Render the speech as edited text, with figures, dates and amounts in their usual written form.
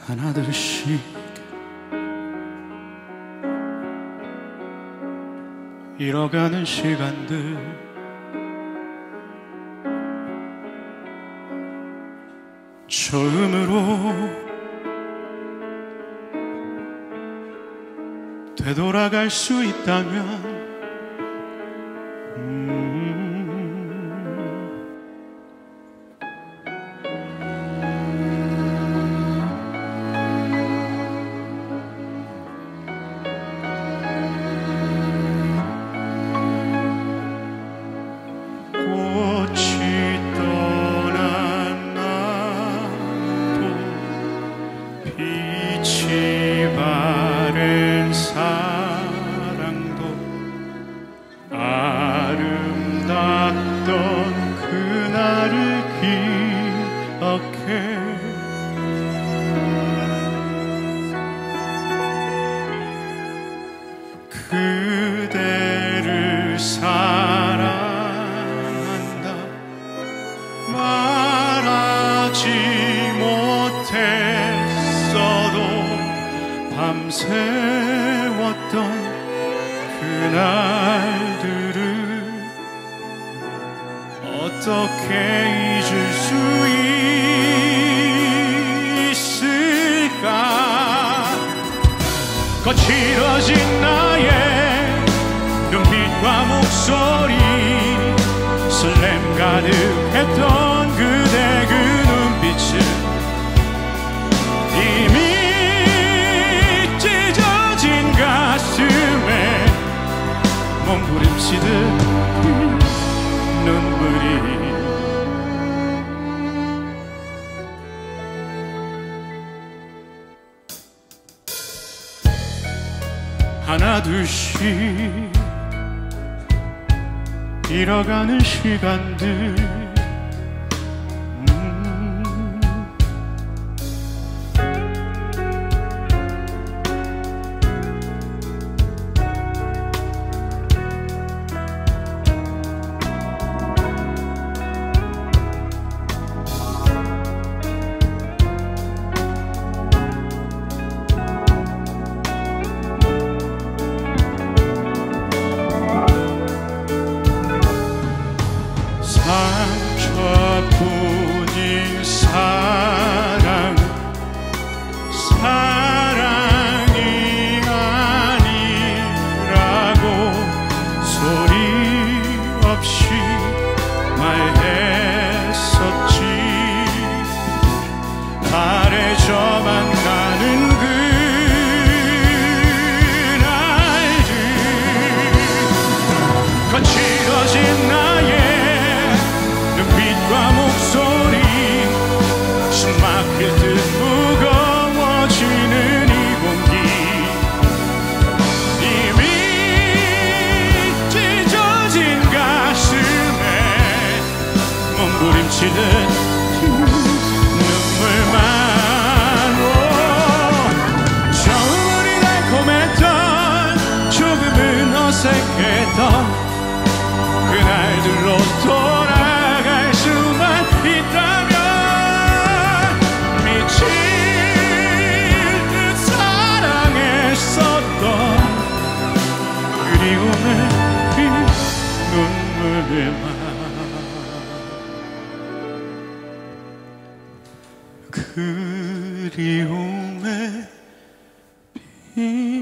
하나둘씩 잃어가는 시간들, 처음으로 되돌아갈 수 있다면 그대를 사랑한다 말하지 못했어도 밤새웠던 그날들을 어떻게 잊을 수 있을까. 거칠어진 나의 눈빛과 목소리, 설렘 가득했던 그대 그 눈빛은 이미 찢어진 가슴에 몸부림치듯 눈물이 하나둘씩 잃어가는 시간들, 상처뿐인 사랑, 사랑이 아니라고 소리 없이 말했었지. 바래져만 가는 그날들, 거칠어진 나의 눈빛과 목소리, 숨막힐 듯 무거워지는 이 공기, 이미 찢어진 가슴에 몸부림치는 눈물만. 처음은 달콤했던, 조금은 어색했던 그날들로 돌아갈 수만 있다면 미칠 듯 사랑했었던 그리움의 이 눈물만, 그리움의 비